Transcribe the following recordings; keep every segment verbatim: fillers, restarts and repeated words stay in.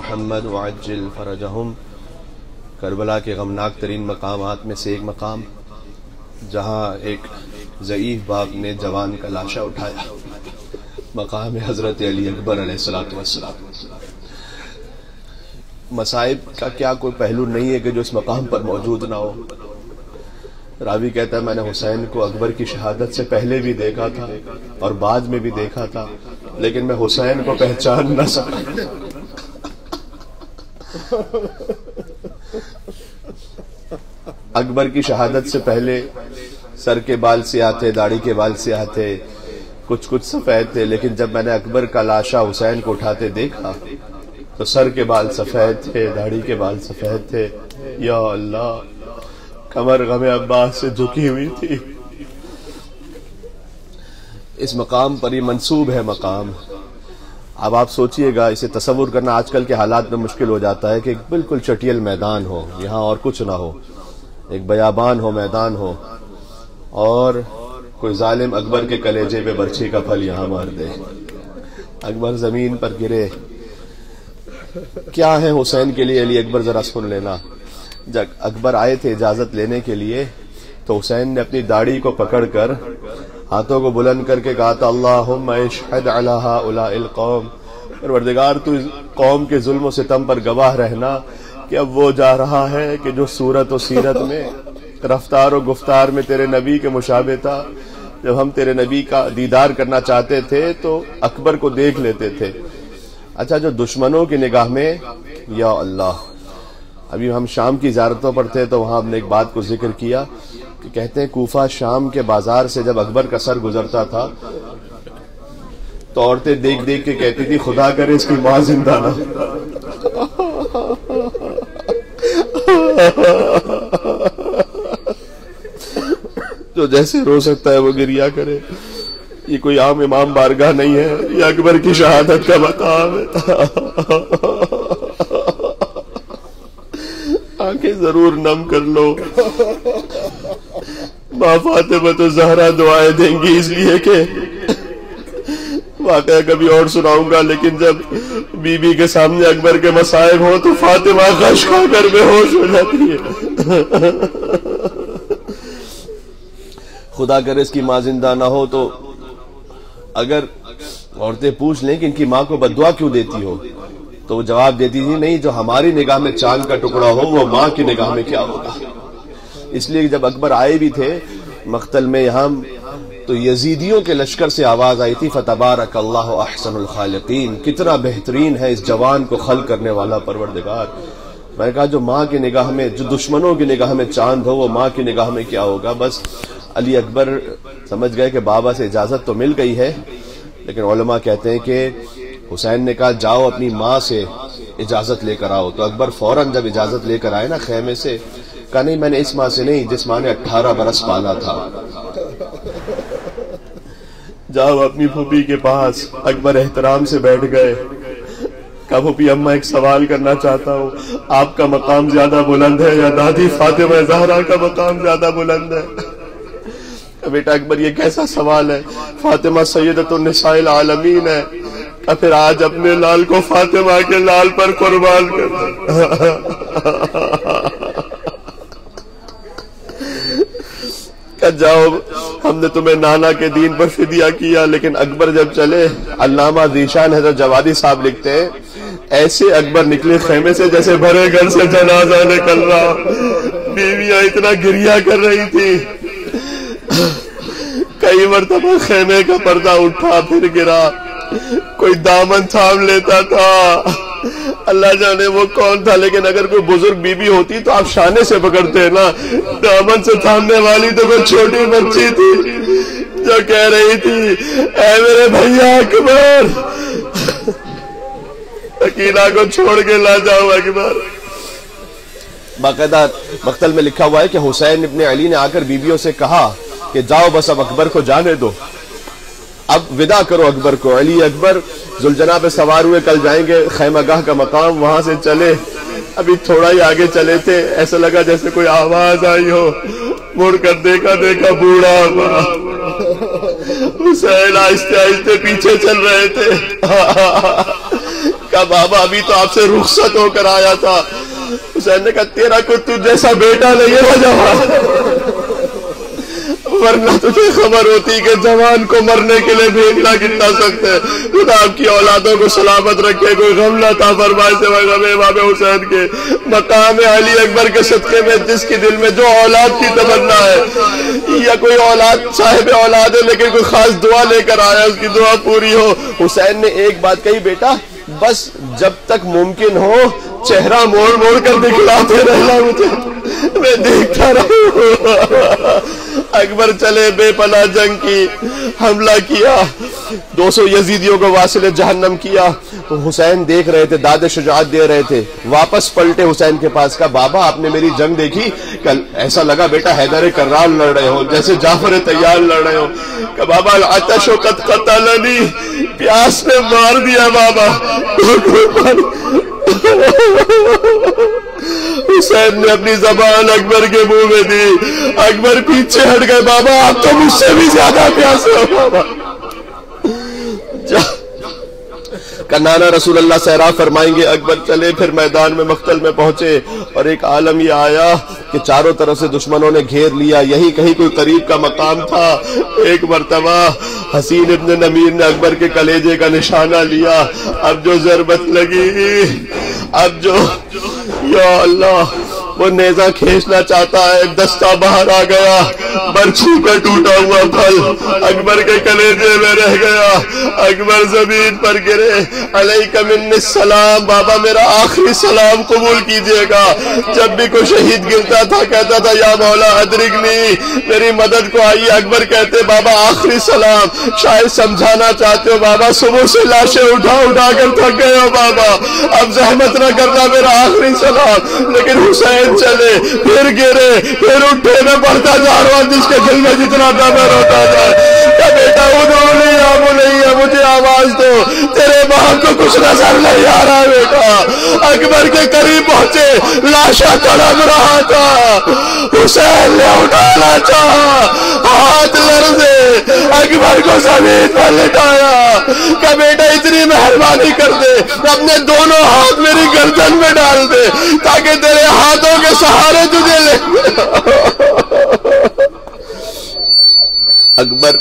محمد وعجل فرجہم۔ کربلا کے غمناک ترین مقامات میں سے ایک مقام جہاں ایک ضعیف باپ نے جوان کا لاشا اٹھایا، مقام حضرت علی اکبر علیہ الصلوۃ والسلام۔ مصائب کا کیا کوئی پہلو نہیں ہے کہ جو اس مقام پر موجود نہ ہو۔ راوی کہتا ہے میں نے حسین کو اکبر کی شہادت سے پہلے بھی دیکھا تھا اور بعد میں بھی دیکھا تھا، لیکن میں حسین کو پہچان نہ سکا۔ اکبر کی شہادت سے پہلے سر کے بال سیاہ تھے، داڑھی کے بال سیاہ تھے، کچھ کچھ سفید تھے، لیکن جب میں نے اکبر کا لاشا حسین کو اٹھاتے دیکھا تو سر کے بال سفید تھے، داڑھی کے بال سفید تھے۔ یا اللہ، کمر غم عباس سے جھکی ہوئی تھی۔ اس مقام پر ہی منسوب ہے مقام۔ اب آپ سوچئے گا، اسے تصور کرنا آج کل کے حالات میں مشکل ہو جاتا ہے کہ ایک بالکل چٹیل میدان ہو، یہاں اور کچھ نہ ہو، ایک بیابان ہو، میدان ہو، اور کوئی ظالم اکبر کے کلیجے پہ برچھی کا پھل یہاں مار دے، اکبر زمین پر گرے۔ کیا ہے حسین کے لیے علی اکبر، ذرا سن لینا۔ جب اکبر آئے تھے اجازت لینے کے لیے تو حسین نے اپنی داڑھی کو پکڑ کر ہاتھوں کو بلند کر کے کہا تھا اللہم اشہد علی ہؤلاء القوم، پروردگار تو اس قوم کے ظلم و ستم پر گواہ رہنا کہ اب وہ جا رہا ہے کہ جو صورت و سیرت میں، رفتار و گفتار میں تیرے نبی کے مشابہ تھا۔ جب ہم تیرے نبی کا دیدار کرنا چاہتے تھے تو اکبر کو دیکھ لیتے تھے۔ اچھا، جو دشمنوں کی نگاہ میں، یا اللہ، ابھی ہم شام کی زیارتوں پر تھے تو وہاں ہم نے ایک بات کو ذکر کیا کہ کہتے ہیں کوفہ شام کے بازار سے جب اکبر کا سر گزرتا تھا تو عورتیں دیکھ دیکھ کے کہتی تھی خدا کرے اس کی ماں زندہ نہ۔ جو جیسے رو سکتا ہے وہ گریا کرے۔ یہ کوئی عام امام بارگاہ نہیں ہے، یہ اکبر کی شہادت کا مقام ہے۔ آنکھیں ضرور نم کر لو۔ ماں فاطمہ تو زہرا دعائیں دیں گی، اس لیے کہ واقعہ کبھی اور سناؤں گا، لیکن جب بی بی کے سامنے اکبر کے مصائب ہوں تو فاطمہ غش کھا کر بے ہوش ہو جاتی ہے۔ خدا کرے اس کی ماں زندہ نہ ہو۔ تو اگر عورتیں پوچھ لیں کہ ان کی ماں کو بددعا کیوں دیتی ہو تو وہ جواب دیتی تھی نہیں، جو ہماری نگاہ میں چاند کا ٹکڑا ہو وہ ماں کی نگاہ میں کیا ہوگا۔ اس لیے جب اکبر آئے بھی تھے مقتل میں یہاں تو یزیدیوں کے لشکر سے آواز آئی تھی فتبارک اللہ احسن الخالقین، کتنا بہترین ہے اس جوان کو خلق کرنے والا پروردگار۔ میں نے کہا جو ماں کی نگاہ میں، جو دشمنوں کی نگاہ میں چاند ہو وہ ماں کی نگاہ میں کیا ہوگا۔ بس علی اکبر سمجھ گئے کہ بابا سے اجازت تو مل گئی ہے، لیکن علماء کہتے ہیں کہ حسین نے کہا جاؤ اپنی ماں سے اجازت لے کر آؤ۔ تو اکبر فوراً جب اجازت لے کر آئے نا خیمے سے، کہا نہیں میں نے اس ماں سے نہیں جس ماں نے اٹھارہ برس پالا تھا۔ جاؤ اپنی پھوپھی کے پاس۔ اکبر احترام سے بیٹھ گئے۔ کہا پھوپھی اماں ایک سوال کرنا چاہتا ہوں، آپ کا مقام زیادہ بلند ہے یا دادی فاطمہ زہرا کا مقام زیادہ بلند ہے؟ بیٹا اکبر یہ کیسا سوال ہے، فاطمہ سیدۃ النساء العالمین ہے۔ پھر آج اپنے لال کو فاطمہ کے لال پر قربان کر۔ کہ جاؤ ہم نے تمہیں نانا کے دین پر فدیہ کیا، لیکن اکبر جب چلے، علامہ ذیشان حضرت جوادی صاحب لکھتے ہیں ایسے اکبر نکلے خیمے سے جیسے بھرے گھر سے جنازہ نکل رہا۔ بیویاں اتنا گریا کر رہی تھی، کئی مرتبہ خیمے کا پردہ اٹھا پھر گرا، کوئی دامن تھام لیتا تھا، اللہ جانے وہ کون تھا، لیکن اگر کوئی بزرگ بی بی ہوتی تو آپ شانے سے پکڑتے نا، دامن سے تھامنے والی تو کوئی چھوٹی بچی تھی جو کہہ رہی تھی اے میرے بھیا اکبر، سکینہ کو چھوڑ کے لا جاؤ اکبر۔ باقاعدہ مقتل میں لکھا ہوا ہے کہ حسین ابن علی نے آ کر بیویوں سے کہا کہ جاؤ بس اب اکبر کو جانے دو، اب ودا کرو اکبر کو۔ علی اکبر ذوالجناح پہ سوار ہوئے، کل جائیں گے خیمہ گاہ کا مقام، وہاں سے چلے، ابھی تھوڑا ہی آگے چلے تھے، ایسا لگا جیسے کوئی آواز آئی ہو، مڑ کر دیکھا دیکھا بوڑھا ہوا حسین آہستہ آہستہ پیچھے چل رہے تھے۔ کہا بابا ابھی تو آپ سے رخصت ہو کر آیا تھا. حسین نے کہا تیرا کوئی تجھ جیسا بیٹا نہیں ہے جوان, ورنہ تجھے خبر ہوتی کہ جوان کو مرنے کے لیے بھیجنا کتنا سخت ہے. خدا آپ کی اولادوں کو سلامت رکھے, کوئی غم نہ تھا فرمائے سے غم امام حسین کے مقام علی اکبر کے صدقے میں. جس کی دل میں جو اولاد کی تمنا ہے یا کوئی اولاد صاحب اولاد ہے لیکن کوئی خاص دعا لے کر آیا, اس کی دعا پوری ہو. حسین نے ایک بات کہی, بیٹا بس جب تک ممکن ہو چہرہ موڑ موڑ کر دکھلاتے رہنا مجھے, میں دیکھتا رہوں. اکبر چلے, بے پناہ جنگ کی, حملہ کیا, دو سو یزیدیوں کو واصل جہنم کیا. حسین دیکھ رہے تھے, داد شجاعت دے رہے تھے. واپس پلٹے حسین کے پاس, کا بابا آپ نے میری جنگ دیکھی, کل ایسا لگا بیٹا حیدر کرار لڑ رہے ہو جیسے جعفر طیار لڑ رہے ہو. کہ بابا العطش قد قتلنی, پیاس نے مار دیا بابا. حسین نے اپنی زبان اکبر کے منہ میں دی, اکبر پیچھے ہٹ گئے. بابا آپ تو مجھ سے بھی زیادہ پیاسے ہو بابا. کنانا رسول اللہ سیراب فرمائیں گے, اکبر چلے, پھر میدان میں مقتل میں پہنچے اور ایک عالم یہ آیا کہ چاروں طرف سے دشمنوں نے گھیر لیا. یہی کہیں کوئی قریب کا مقام تھا. ایک مرتبہ حسین ابن نمیر نے اکبر کے کلیجے کا نشانہ لیا. اب جو ضربت لگی, اب جو یا اللہ وہ نیزہ کھینچنا چاہتا ہے, دستہ باہر آ گیا, برچھی کا ٹوٹا ہوا پھل اکبر کے کلیجے میں رہ گیا. اکبر زمین پر گرے, علیک منی السلام, بابا میرا آخری سلام قبول کیجئے گا. جب بھی کوئی شہید گرتا تھا کہتا تھا یا مولا ادرکنی, میری مدد کو آئیے. اکبر کہتے بابا آخری سلام, شاید سمجھانا چاہتے ہو بابا صبح سے لاشیں اٹھا اٹھا کر تھک گئے ہو بابا, اب زحمت نہ کرنا, میرا آخری سلام. لیکن حسین چلے, پھر گرے, پھر اٹھے, میں پڑھتا جا رہا ہوں جس کے دل میں جتنا ڈر ہوتا تھا. کہ بیٹا ادھونی یا بنیا, مجھے آواز دو, تیرے باپ کو کچھ نظر نہیں آ رہا بیٹا. اکبر کے قریب پہنچے, لاشا تڑپ رہا تھا. حسین نے اٹھانا چاہا, ہاتھ لرزے, اکبر کو زمین پر لٹایا. کہ بیٹا اتنی مہربانی کر دے, اپنے دونوں ہاتھ میری گردن میں ڈال دے تاکہ تیرے ہاتھوں کے سہارے تجھے لے. اکبر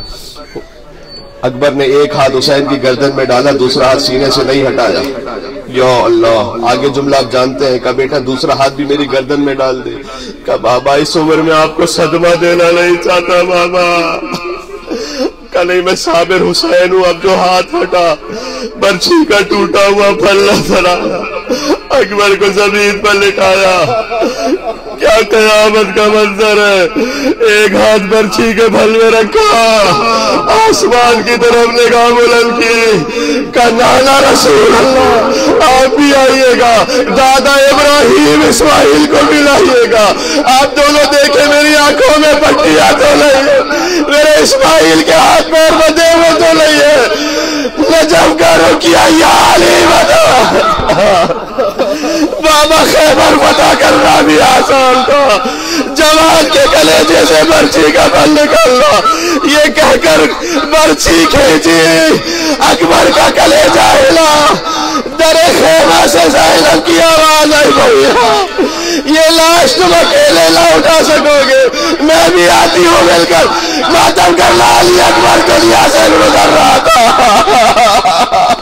اکبر نے ایک ہاتھ حسین کی گردن میں ڈالا, دوسرا ہاتھ سینے سے نہیں ہٹایا. یا اللہ, آگے جملہ آپ جانتے ہیں. کہ بیٹا دوسرا ہاتھ بھی میری گردن میں ڈال دے. کہ بابا اس عمر میں آپ کو صدمہ دینا نہیں چاہتا بابا. کہ نہیں میں صابر حسین ہوں. اب جو ہاتھ ہٹا, برچھی کا ٹوٹا ہوا پھل نظر آیا, اکبر کو زمین پر لٹایا. کیا قیامت کا منظر ہے, ایک ہاتھ برچھی کے پھل میں رکھا, آسمان کی طرف نگاہ بلند کی. کہ نانا رسول اللہ آپ بھی آئیے گا, دادا ابراہیم اسماعیل کو بھی لائیے گا. آپ دونوں دیکھیں میری آنکھوں میں پٹیاں تو نہیں ہے, میرے اسماعیل کے ہاتھ پیر بدے ہوئے تو نہیں ہے. نجف کا رکیا یا علی بدا. بابا خیبر فتح کرنا بھی آسان تھا, جوان کے کلیجے سے برچھی کا پھل نکالنا. یہ کہہ کر برچھی کھینچی, اکبر کا کلیجہ ہلا, در خیمہ سے زینب کی آواز آئی بھئی یہ لاش تم اکیلے نہ اٹھا سکو گے, میں بھی آتی ہوں مل کر ماتم کرنا. علی اکبر دنیا سے گزر رہا تھا.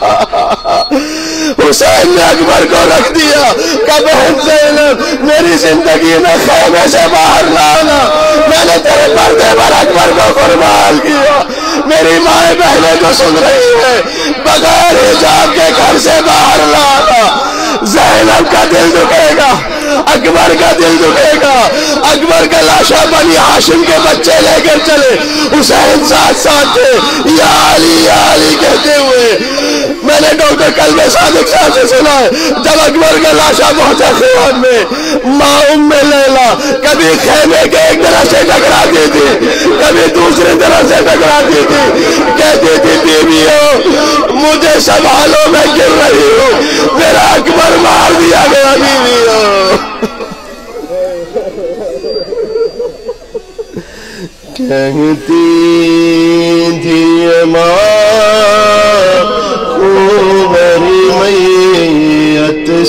حسین نے اکبر کو رکھ دیا. کہ بہن زینب میری زندگی میں خیمے سے باہر لانا, میں نے تیرے پردے پر اکبر کو قربان کیا. میری مائیں بہنیں جو سن رہی ہے, بغیر حجاب کے گھر سے باہر لانا. زینب کا دل دکھے گا, اکبر کا دل دکھے گا. اکبر کا لاشا بنی ہاشم کے بچے لے کر چلے, حسین ساتھ ساتھ تھے, یا علی یا علی کہتے ہوئے. میں نے ڈاکٹر قلب صادق صاحب سے سنا ہے, جب اکبر کا لاشا پہنچا خیمے میں, ماں ام لیلا کبھی خیمے کے ایک طرف سے ٹکراتی تھی, کبھی دوسری طرف سے ٹکراتی تھی. کہتی تھی بیویوں مجھے سنبھالو, میں گر رہی ہوں, میرا اکبر مار دیا گیا. بیویوں کہتی تھی ماں خوبری میں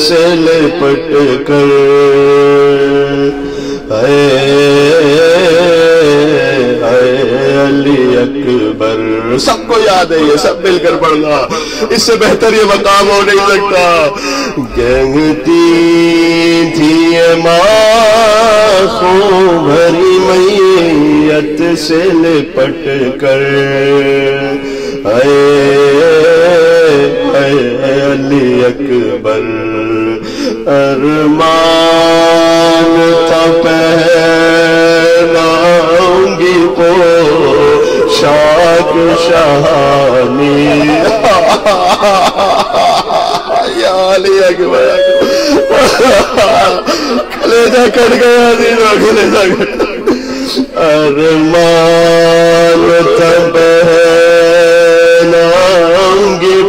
سے لپٹ کر اے علی اکبر. سب کو یاد ہے، یہ سب مل کر پڑھنا، اس سے بہتر یہ مقام ہو نہیں سکتا. کہتی تھی یہ ماں خون بھری میت سے لپٹ کر اے علی اکبر. ارمان تھا پہناؤں گی پوشاک شاہانی. یا علی اکبر، کلیجہ کٹ گیا عزیزوں، کلیجہ کٹ. ارمان تھا پہناؤں گی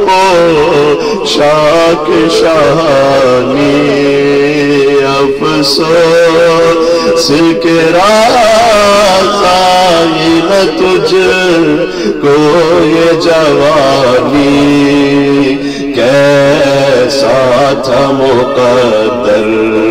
پوشاک شاہانی. افسوس کہ رازائی نہ تجھ کو یہ جوانی. کیسا تھا مقدر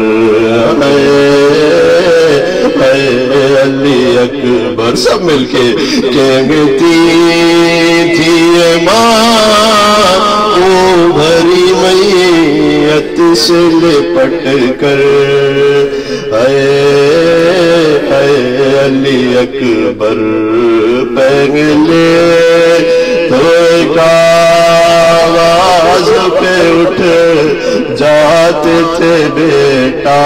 اے علی اکبر. سب مل کے کہتی تھی یہ ماں کو بھری میت سے لپٹ کر اے علی اکبر. پہلے تو ایک آواز پہ اٹھ جاتے تھے بیٹا.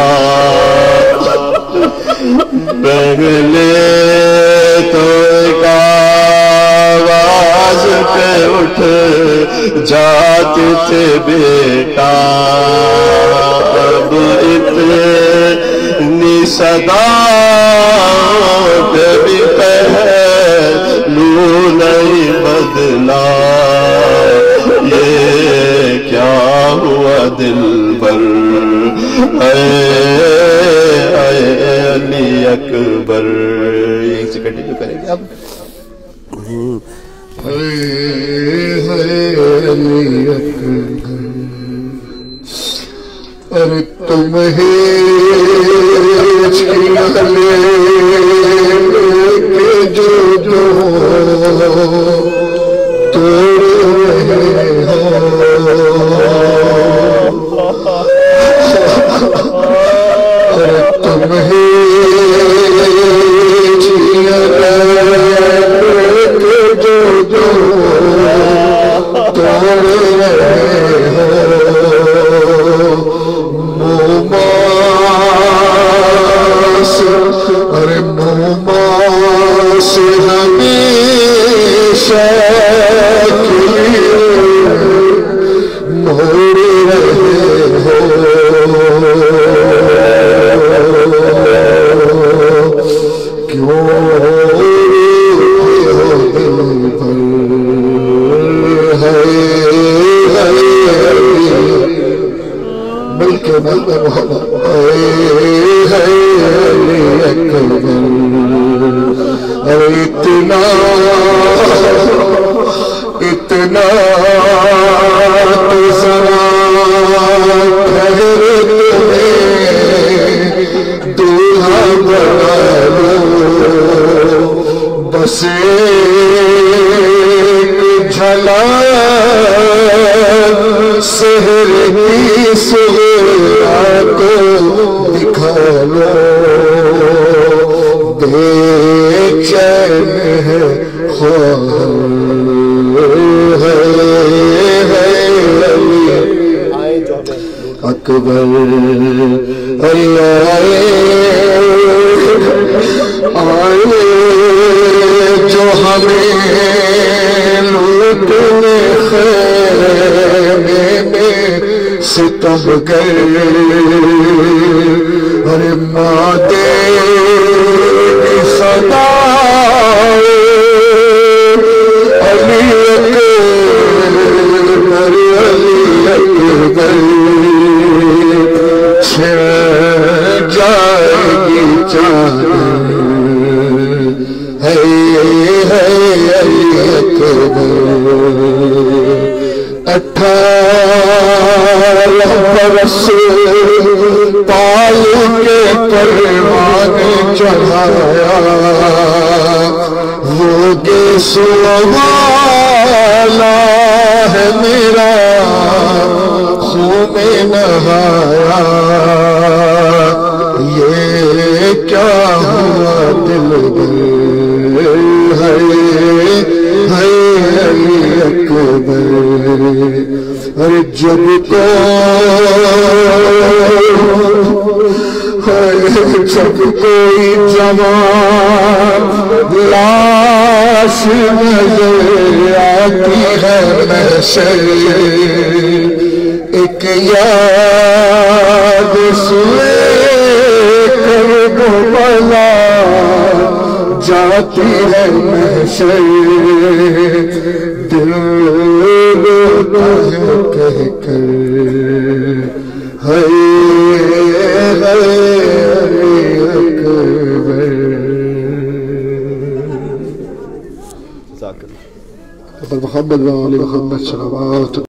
پہلے تو ایک آواز پہ اٹھ جاتے تھے بیٹا. اب اتنی صدا پہ بھی پہلو نہیں بدلا. یہ کیا ہوا دل پر اے علی اکبر. ایک سے کنٹینیو کریں گے اب. اے علی اکبر، ارے تمہیں چھینا لے کے جو جو توڑ رہے ہو. ارے تمہیں چھینا لے کے جو جو توڑ رہے ہو. ارے موما سے ہمیشہ کے لیے موڑ رہے ہو. کیوں دل پر ہے مل کے مل کے محبت. اور اتنا اتنا تو ذرا ٹھہر تمہیں دولہا بنا لو. بس ایک جھلک سحر کی صحرا کو دکھا لو. بے چین ہے خواہر ہے اکبر. اللہ آئے جو ہمیں لوٹنے خیمے میں ستم گئے. ارے مادے صدا علی اکبر علی اکبر چھڑ جائے گی چادر ہے علی اکبر. اٹھارہ رس پال کے پروان چڑھایا وہ گیسو والا ہے میرا خون میں نہایا یہ کیا ہوا دلبر ہے ہے علی اکبر اور جب کو جب کوئی جوان لاش نظر آتی ہے محشر ایک یاد سوئے کربلا جاتی ہے محشر دل روتا ہے کہہ کر ہے محمد وآل محمد صلوات